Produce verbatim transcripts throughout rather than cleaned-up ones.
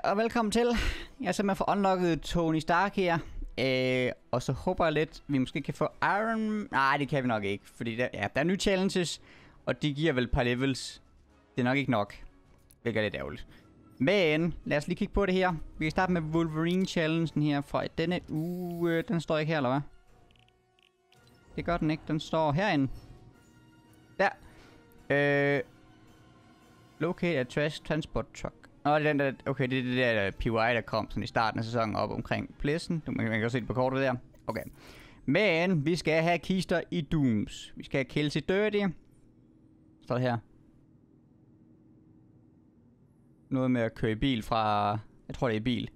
og velkommen til. Jeg er simpelthen for unlocket Tony Stark her. Øh, og så håber jeg lidt, vi måske kan få Iron... Nej, det kan vi nok ikke. Fordi der, ja, der er nye challenges, og de giver vel et par levels. Det er nok ikke nok. Hvilket er lidt ærgerligt. Men lad os lige kigge på det her. Vi kan starte med Wolverine-challengen her fra denne uge. Den står ikke her, eller hvad? Det gør den ikke. Den står herinde. Der. Øh... Locate a trash transport truck. Nå, det er den der, okay, det er det der P Y, der kom sådan i starten af sæsonen op omkring pladsen. Du man kan også se det på kortet der. Okay. Men vi skal have kister i Dooms. Vi skal have kills i Dirty. Står det her. Noget med at køre i bil fra... Jeg tror det er bil.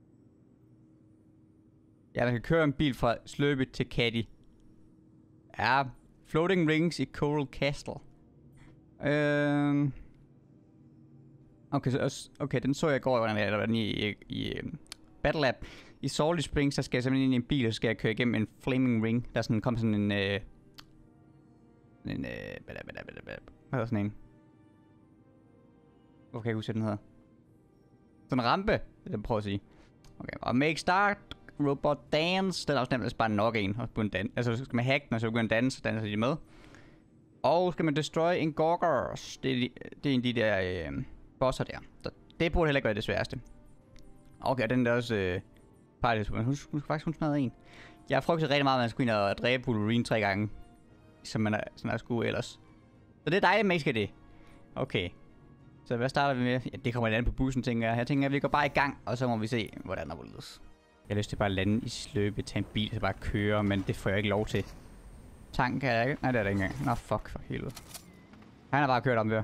Ja, man kan køre en bil fra Slurpee til Caddy. Ja. Floating rings i Coral Castle. Øhm... Okay, så, okay, den så jeg i går, hvordan jeg var den i, i, i um, Battle Lab. I Salty Springs, så skal jeg simpelthen ind i en bil, og så skal jeg køre igennem en flaming ring. Der sådan kom sådan en... Øh, en... Øh, hvad hedder sådan en? Hvorfor kan jeg ikke huske, hvad den hedder? Sådan en rampe, det er det, jeg prøver at sige. Okay, og Make Start Robot Dance, den er også nemt, bare nok en. Og en dan altså, så skal man hacke den, og så begynde at danse, så danser de med. Og skal man destroy en Gorgers. Det er, det er en af de der... Øh, bosser der. Så det burde heller ikke være det sværeste. Okay, og den der også... Øh, party, hun, hun skal faktisk hun smadre en. Jeg har frygtet rigtig meget, at man skulle ind og dræbe Wolverine tre gange. Som man er, sådan er skulle ellers. Så det er dejligt, at man ikke skal det. Okay. Så hvad starter vi med? Ja, det kommer an på bussen, tænker jeg. Jeg tænker, at vi går bare i gang, og så må vi se, hvordan der vil lydes. Jeg har lyst til bare at lande i Slurpee, tage en bil, så bare køre, men det får jeg ikke lov til. Tanken kan jeg ikke. Nej, det er der ikke engang. Nå, fuck, for helvede. Han har bare kørt om der.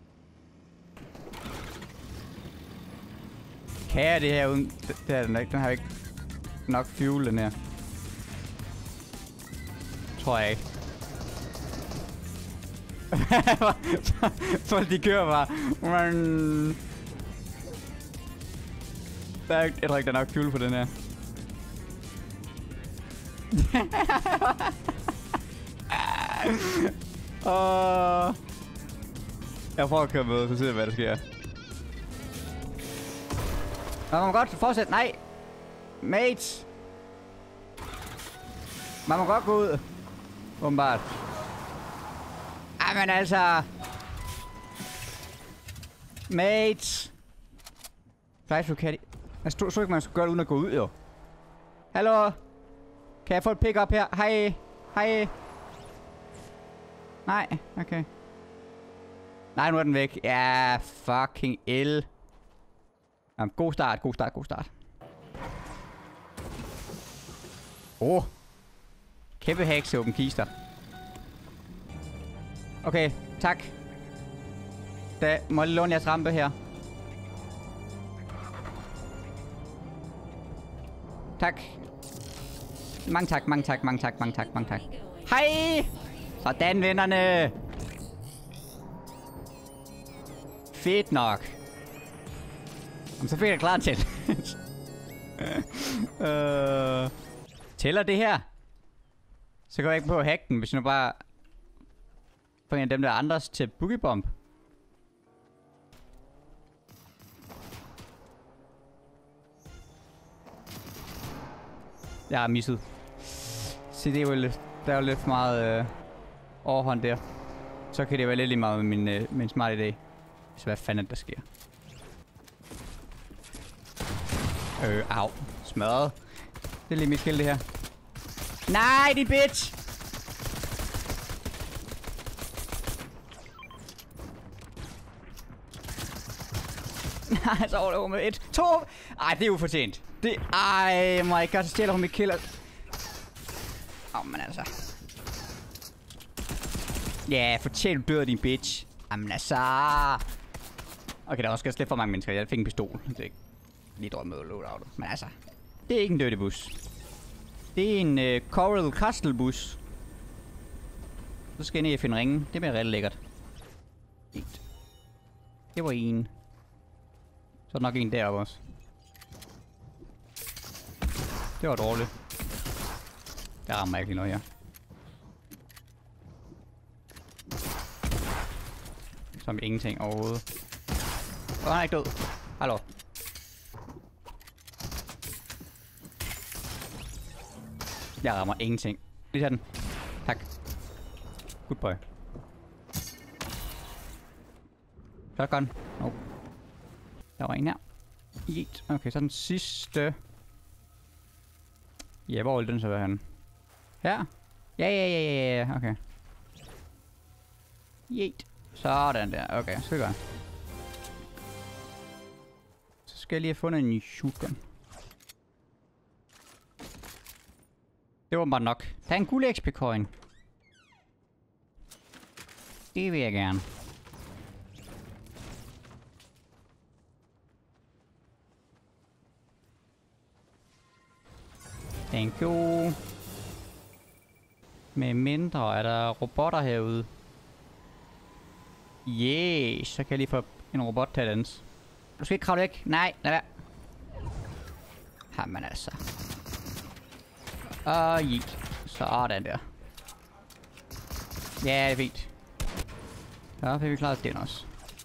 Kan jeg det her uden... Det, det er den ikke. Den har ikke nok fuel, den her. Tror jeg ikke. Folk de kører bare. Men... Der er ikke... Jeg tror ikke, der er nok fuel på den her. Og... Jeg prøver at køre med, så ser jeg, hvad der sker. Man må godt fortsætte. Nej. Mates. Man må godt gå ud. Åbenbart. Ej, men altså. Mates. Drive through Caddy. Jeg stod så ikke, man skulle gøre det uden at gå ud, jo. Hallo. Kan jeg få et pick-up her? Hej. Hej. Nej. Okay. Nej, nu er den væk. Ja, fucking el. Jamen, god start, god start, god start. Åh. Oh. Kæmpe hacks åben kister. Okay, tak. Da må jeg låne jeres rampe her. Tak. Mange tak, mange tak, mange tak, mange tak, mange tak. Hej! Sådan, vennerne. Fedt nok. Så fik jeg klar til. øh, tæller det her? Så går jeg ikke på at hacke den, hvis jeg nu bare får en af dem der andres til Boogie Bomb. Jeg har misset. Se, det er jo lidt, der er jo lidt for meget øh, overhånd der. Så kan det være lidt lige meget med min, øh, min smart idé. Så hvad fanden der sker? Øh, au. Smadret. Det er lige mit kill, det her. Nej, din bitch! Nej, så overlever med et. To! Ej, det er ufortjent. Det... Ej, my god, så stjæler hun mit kill. Åh, oh, men altså. Ja, yeah, fortjent du død, din bitch. Jamen altså. Okay, der er også slet for mange mennesker. Jeg fik en pistol. Det er ikke lige drømme med loadoutet. Men altså, det er ikke en dirty bus. Det er en uh, Coral Castle bus. Så skal jeg ned og finde ringen. Det bliver rigtig lækkert. Et. Det var en. Så er der nok en deroppe også. Det var dårligt. Der rammer jeg ikke noget her. Som ingenting overhovedet. Åh, han er ikke død. Hallo. Jeg rammer ingenting. Lige sådan. Tak. Good boy. Shotgun. Oh. Der var en her. Yeet. Okay, så den sidste. Ja, hvor vil den så være henne? Her? Ja, ja, ja, ja, ja. Okay. Yeet. Sådan der. Okay, så godt. Så skal jeg lige have fundet en ny shotgun. Det var bare nok. Der er en guld X P-coin. Det vil jeg gerne. Thank you. Med mindre er der robotter herude. Yes, så kan jeg lige få en robot til at danse. Du skal ikke kravle væk. Nej, lad være. Jamen altså. Og yeet. Sådan der. Ja, det er fint. Så fik vi klaret den også.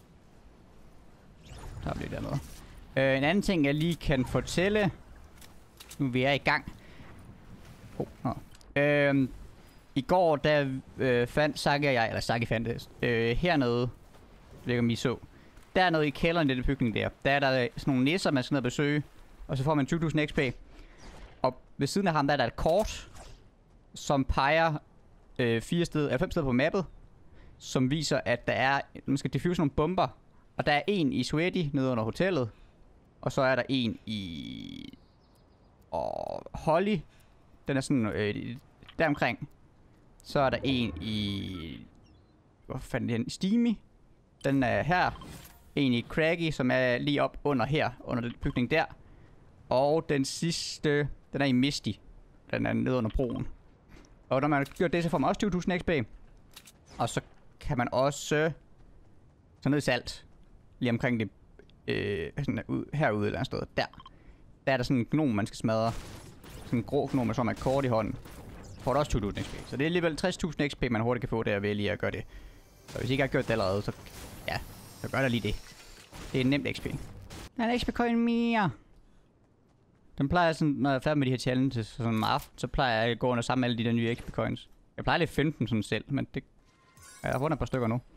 Der bliver der noget. Øh, en anden ting, jeg lige kan fortælle. Nu vi er i gang. Oh, oh. Øh, I går, da øh, fandt Saki og jeg, eller Saki fandt det, øh, hernede, jeg ved ikke om I så, dernede i kælderen i den bygning der, der er der sådan nogle nisser, man skal ned og besøge, og så får man tyve tusind X P. Og ved siden af ham, der er der et kort, som peger øh, fire steder, eller fem steder på mappet, som viser, at der er, man skal diffuse nogle bomber, og der er en i Sweaty nede under hotellet, og så er der en i og Holly, den er sådan øh, deromkring. Så er der en i, hvor fanden er den? Steamy, den er her. En i Craggy, som er lige op under her, under den bygning der. Og den sidste, den er i Misty, den er nede under broen. Og når man har gjort det, så får man også tyve tusind X P. Og så kan man også så ned i salt, lige omkring det, øh, sådan ud, herude et eller andet sted, der. Der er der sådan en gnom, man skal smadre. Sådan en grå gnom, som er et kort i hånden. Får du også tyve tusind X P. Så det er alligevel tres tusind X P, man hurtigt kan få der ved lige at gøre det. Så hvis I ikke har gjort det allerede, så ja, så gør der lige det. Det er en nemt X P. Der er en X P-coin mere. Den plejer sådan, når jeg er færdig med de her challenges sådan om aften, så plejer jeg at gå under sammen med alle de der nye X P-coins. Jeg plejer lidt femten sådan selv, men det... Ja, jeg har fundet et par stykker nu.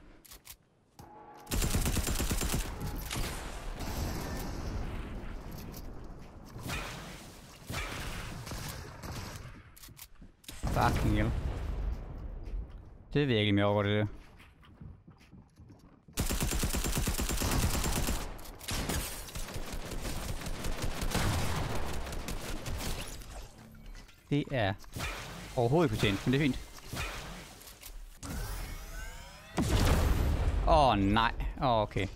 Fucking hell. Det er virkelig mere over det der. Det er overhovedet ikke fortjent, men det er fint. Åh oh, nej. Åh oh, okay.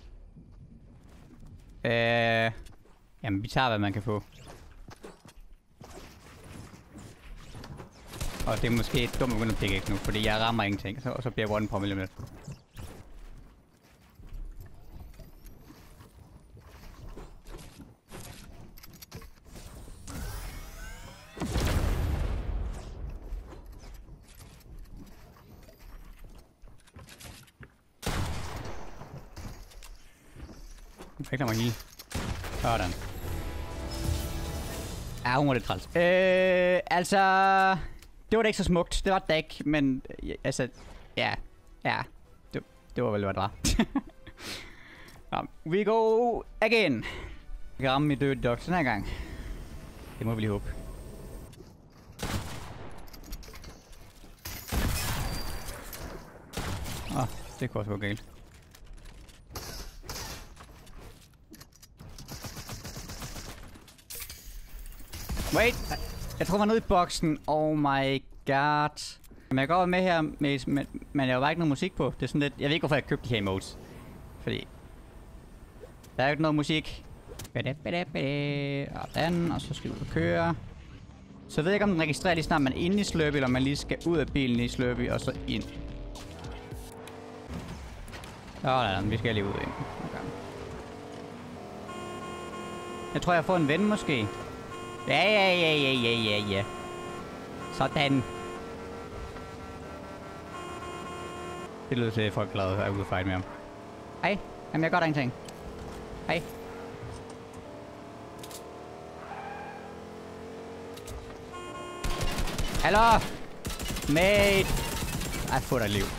Øh... Jamen vi tager hvad man kan få. Og det er måske dumt at begynde at pikke ikke nu, fordi jeg rammer ingenting, så, og så bliver jeg one på millimeter. Jeg kan mig hele. Sådan. Ja, hun var lidt træls. Øh, altså... Det var da ikke så smukt. Det var det ikke, men... Altså... Ja. Ja. Det, det var vel, hvad det var. um, we go again. Jeg kan ramme mit døde dog den her gang. Det må vi lige håbe. Åh, oh, det kunne også gå galt. Wait! Jeg tror, jeg var nede i boksen. Oh my god. Men jeg går med her, med, med, men jeg har bare ikke noget musik på. Det er sådan lidt... Jeg ved ikke, hvorfor jeg købte de her emotes. Fordi... Der er jo ikke noget musik. Og den, og så skal vi ud og køre. Så jeg ved ikke, om den registrerer lige snart, man er inde i Slurpee, eller man lige skal ud af bilen i Slurpee, og så ind. Sådan, vi skal lige ud ind. Okay. Jeg tror, jeg får en ven måske. Ja, ja, ja, ja, ja, ja, ja. Sådan. Det lyder til, at folk er glade, at jeg er ude og fight med ham. Hej. Jamen, jeg gør der ingenting. Hej. Hallo! Mate! Ej, få dig liv.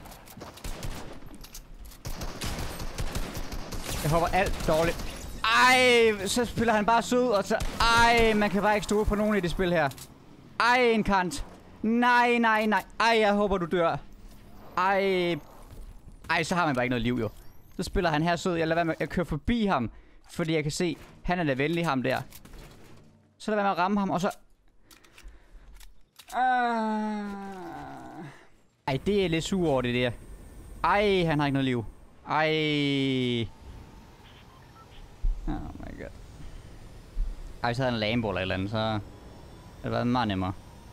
Jeg håber alt dårligt. Ej, så spiller han bare sød, og så... Ej, man kan bare ikke stole på nogen i det spil her. Ej, en kant. Nej, nej, nej. Ej, jeg håber, du dør. Ej. Ej, så har man bare ikke noget liv, jo. Så spiller han her sød. Jeg lader være med at køre forbi ham, fordi jeg kan se, han er da venlig, ham der. Så lader være med at ramme ham, og så... Uh... Ej, det er lidt sur over det der. Ej, han har ikke noget liv. Ej. Oh my god. Ej, hvis jeg havde en lambo eller et eller andet, så... havde det været meget nemmere.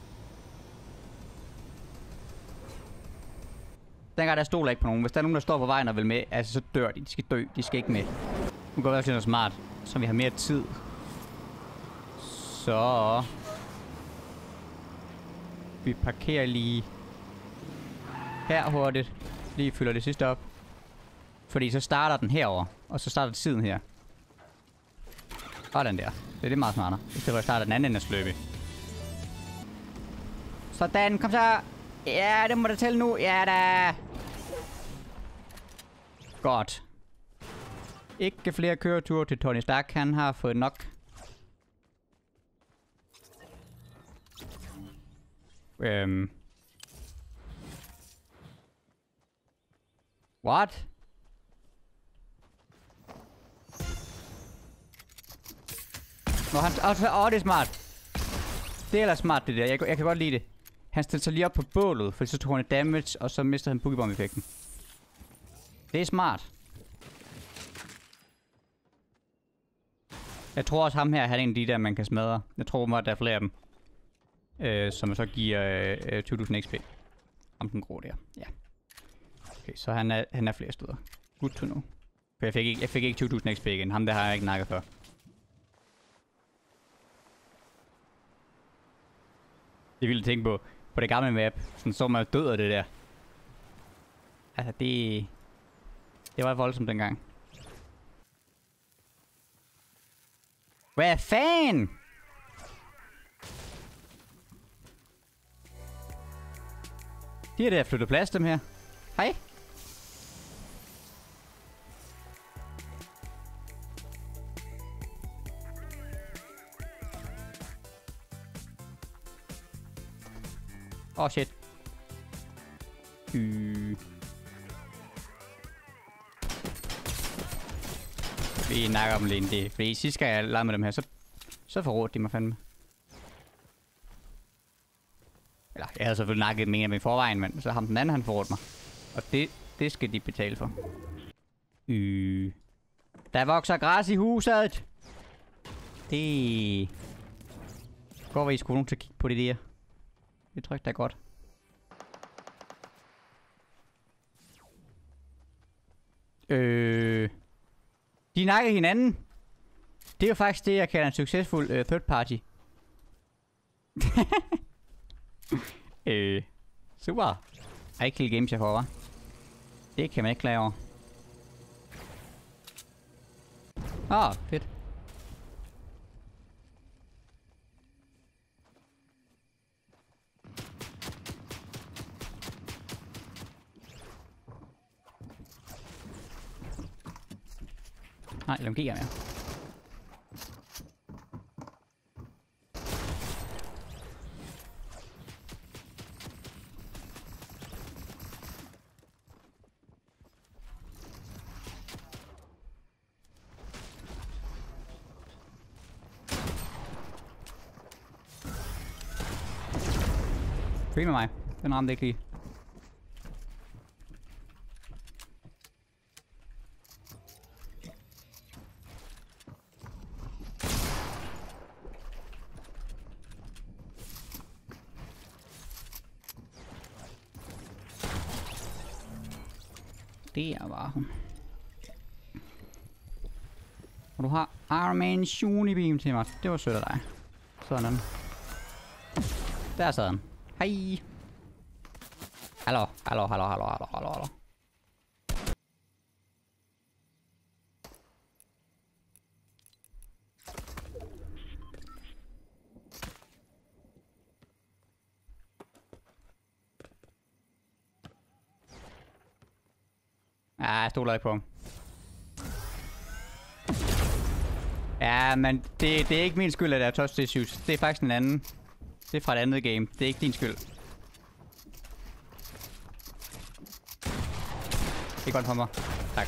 Dengang der stoler ikke på nogen. Hvis der er nogen, der står på vejen og vil med, altså så dør de. De skal dø. De skal ikke med. Nu går vi også til noget smart, så vi har mere tid. Så... vi parkerer lige... her hurtigt. Lige fylder det sidste op. Fordi så starter den herover, og så starter siden her. Og den der. Det er det meget smartere. I stedet for at starte den anden ende af sløbet. Sådan, kom så. Ja, det må der tælle nu. Ja da. Godt. Ikke flere køreture til Tony Stark. Han har fået nok. Øhm. What? Nå, han... Åh, oh, det er smart. Det er ellers smart, det der. Jeg, jeg kan godt lide det. Han stiller sig lige op på bålet, for så tog han damage, og så mister han Pokébomb-effekten. Det er smart. Jeg tror også ham her, han er en af de der, man kan smadre. Jeg tror, at der er flere af dem. Øh, som så giver øh, tyve tusind X P. Om den grå der. Ja. Okay, så han er, han er flere steder. Good to know. For jeg fik ikke, jeg fik ikke tyve tusind X P igen. Ham der har jeg ikke nakket før. Det er vildt at tænke på, på det gamle map. Sådan så man død af det der. Altså det... Det var voldsomt dengang. Hvad fanden? De er der flyttet plads, dem her. Hej. Åh, oh, shit. Øh. Vi nakker dem lige det. Fordi sidst skal jeg lege med dem her, så, så forrådte de mig fandme. Eller, jeg havde selvfølgelig nakket med en af dem i forvejen, men så ham den anden, han forrådte mig. Og det, det skal de betale for. Øh. Der vokser græs i huset. Det... Går vi i skolen til at kigge på det der. Det tror jeg, det er godt. Øh... De nakker hinanden. Det er jo faktisk det, jeg kalder en succesfuld uh, third party. øh... Super. Ej, ikke helt games, jeg får, hva'? Det kan man ikke klage over. Åh, oh, fedt. Nej, lad dem kigge mere. Fri med mig. Den ramte ikke lige. Der var hun. Og du har Iron Man Shuni-beam til mig. Det var sødt af dig. Sådan. Der sad han. Hej. Hallo, hallo, hallo, hallo, hallo, hallo, hallo. Ja, jeg stoler ikke på ham. Ja, men det, det er ikke min skyld, at der er touch issues. Det er faktisk en anden. Det er fra et andet game. Det er ikke din skyld. Det er godt for mig. Tak.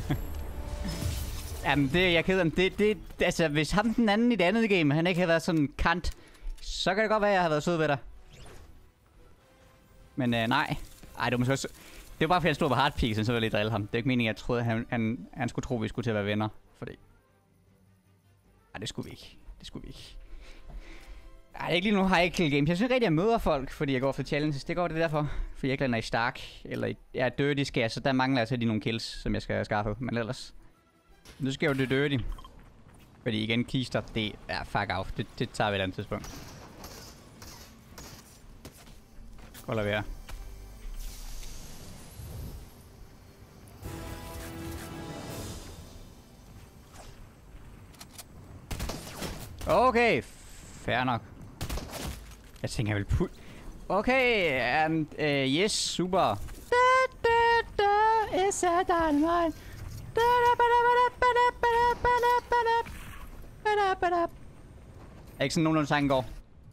Jamen, det jeg er ked af. Det, det, altså, hvis ham den anden i det andet game, han ikke havde været sådan kant, så kan det godt være, at jeg har været sød ved dig. Men øh, nej. Ej, det var måske også... Det var bare fordi han stod på hardpeak, så jeg ville lige drille ham. Det er ikke meningen, at jeg troede, at han, han, han skulle tro, at vi skulle til at være venner. Fordi... Ej, det skulle vi ikke. Det skulle vi ikke. Ej, ikke lige nu har jeg ikke kill games. Jeg synes rigtig, at jeg møder folk, fordi jeg går for challenges. Det går det derfor. Fordi jeg ikke lander i Stark, eller i ja, Dirty skal jeg, så der mangler jeg så lige nogle kills, som jeg skal skaffe. Men ellers... Nu skal jeg jo det Dirty. Fordi igen, kister, det er fuck off. Det, det tager vi et andet tidspunkt. Skål og være. Okay, fair nok. Jeg tænker, jeg vil putte... Okay, um, uh, yes, super. Da, da, da, is a dynamite. Da, da, ba, da, ba, da, ba, da, ba, da, ba, da, ba, da, ba, da. Er ikke sådan nogenlunde sangen går?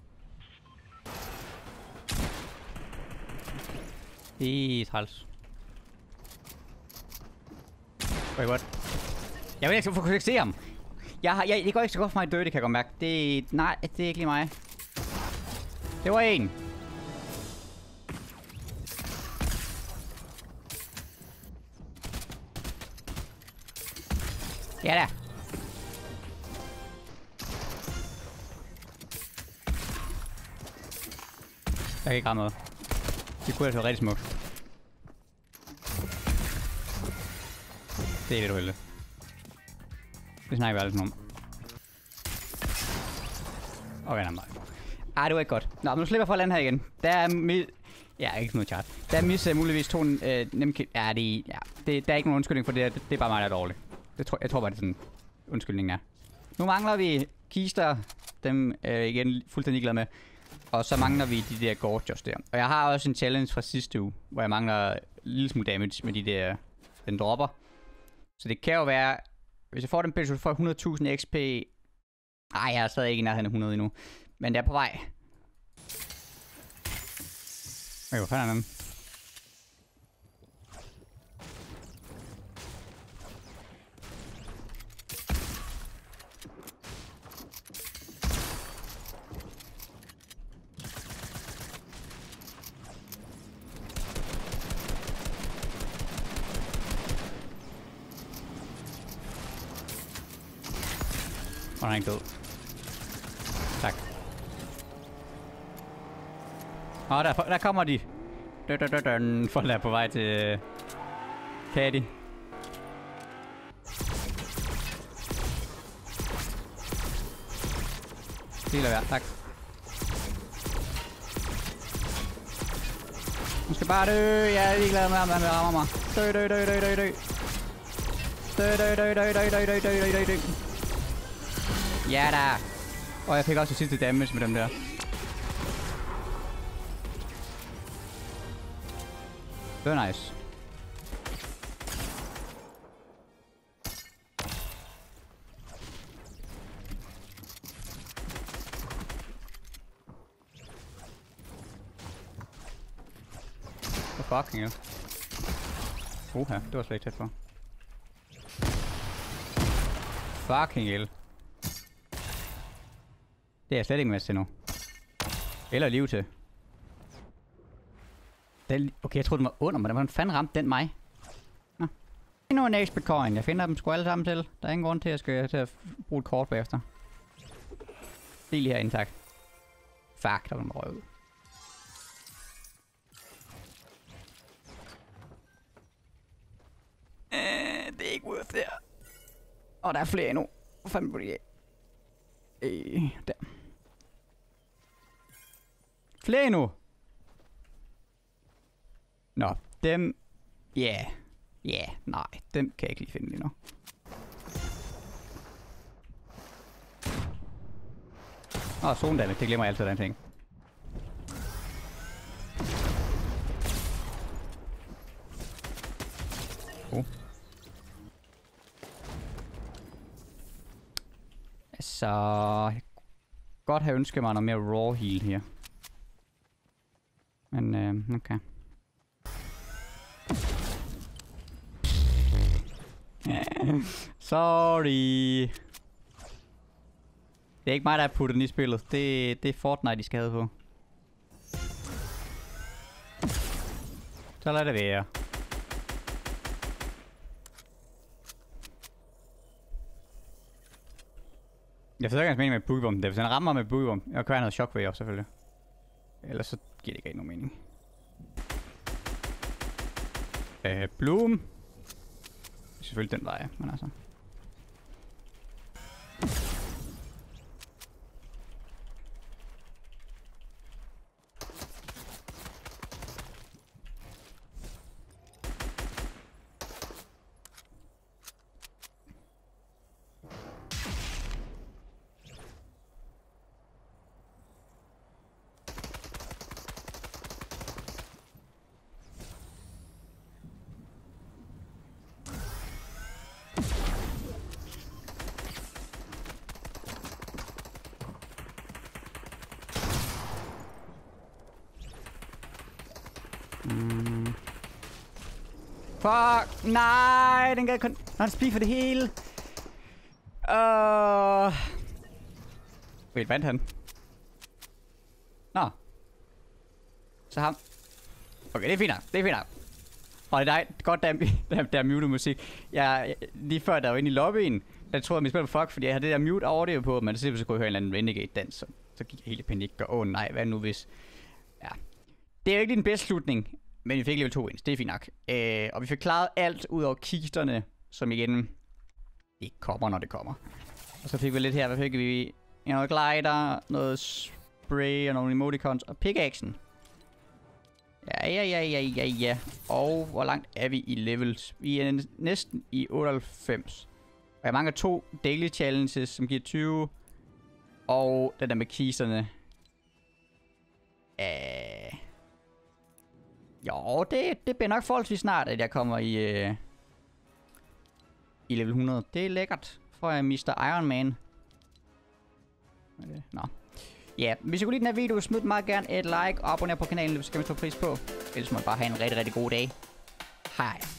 Det er træls. Wait, what? Jeg vil ikke, hvorfor kunne jeg ikke se ham? Jeg har, jeg, det går ikke så godt for mig i Dirty, kan jeg godt mærke. Det, nej, det er ikke lige mig. Det var en. Ja da. Jeg kan ikke ramme noget. Det kunne altså være rigtig smukt. Det er lidt uheldigt. Det snakker vi aldrig om. Okay, nej. Ah, det var ikke godt. Nå, men nu slipper jeg for at lande her igen. Der er mi... Ja, ikke noget chart. Der er mis uh, muligvis to øh, nemme kill. Ja, det, ja. Det, der er ikke nogen undskyldning for det. Det, det er bare mig, der er dårlig. Det tror, jeg tror bare, det er sådan undskyldningen er. Nu mangler vi kister. Dem er øh, igen fuldstændig glad med. Og så mangler vi de der gorgeous der. Og jeg har også en challenge fra sidste uge, hvor jeg mangler en lille smule damage med de der... Den dropper. Så det kan jo være... Hvis jeg får den pille, så får jeg hundrede tusind X P. Ej, jeg er stadig ikke i nærheden af hundrede endnu. Men det er på vej. Okay, hvor fanden er den? Og han er ikke død. Tak. Åh, der, der kommer de. Dun, dun, dun, dun. Folk er på vej til... Caddy. Det er værd, tak. Nu skal bare dø. Jeg er ligeglad med, om han rammer mig. Dø, dø, dø, dø, dø, dø. Dø, dø, dø, dø, dø, dø, dø, dø, dø, dø. Ja da. Og jeg fik også det sidste damage med dem der. Det var nice. What fucking hell. Oha, det var slet ikke tæt for. Fucking hell. Det er jeg slet ikke med til nu. Eller liv til. Den, okay, jeg troede, den var under, men hvordan fanden ramte den mig? Nå. Endnu en X P coin. Jeg finder dem sgu alle sammen til. Der er ingen grund til, at jeg skal til at bruge et kort bagefter. Det er lige herinde, tak. Fuck, der var den røget ud. Øh, det er ikke worth det. Og der er flere endnu. Hvor fanden bliver det af? Øh, der. Flere endnu. Nå, dem... Ja. Yeah. Ja, yeah, nej. Dem kan jeg ikke lige finde lige nu. Åh, oh, zone damage. Det glemmer jeg altid, den ting. Oh. Altså, jeg kunne godt have ønsket mig noget mere raw heal her. Men, øh, okay. Sorry. Det er ikke mig, der har puttet den i spillet. Det, det er Fortnite, de skal have på. Så lad det være. Jeg forsøger ikke mening med boogiebomben. Hvis han rammer med boogiebomben, jeg kan have noget shockwave selvfølgelig. Ellers så giver det ikke nogen mening. Øh, Bloom. Selvfølgelig den vej, men altså. Mm. Fuck, nej, den gav kun non-speed for det hele. Uh... Wait, vandt han? Nå. Så ham. Okay, det er fint nok, det er fint nok. Og det er godt, der, der, der er muted musik. Jeg, lige før der var inde i lobbyen, der troede jeg, at jeg spillede fuck, fordi jeg havde det der mute audio på, men så kunne jeg høre en eller anden Renegade-dans, så, så gik jeg helt i panik, og åh oh, nej, hvad nu hvis... Ja. Det er jo ikke lige den bedste slutning, men vi fik level to wins, det er fint nok. Øh, og vi fik klaret alt ud over kisterne, som igen ikke kommer, når det kommer. Og så fik vi lidt her, hvad fik vi? Noget glider, noget spray og nogle emoticons og pickaxen. Ja, ja, ja, ja, ja, ja. Og hvor langt er vi i levels? Vi er næsten i otteoghalvfems. Og jeg mangler to daily challenges, som giver tyve. Og den der med kisterne. Øh... Jo, det, det bliver nok forholdsvis snart, at jeg kommer i, øh, i level hundrede. Det er lækkert, for jeg mister Iron Man. Okay. Nå. Ja, hvis I kunne lide den her video, smid meget gerne et like og abonner på kanalen, hvis I kan stå pris på. Ellers må I bare have en rigtig, rigtig god dag. Hej.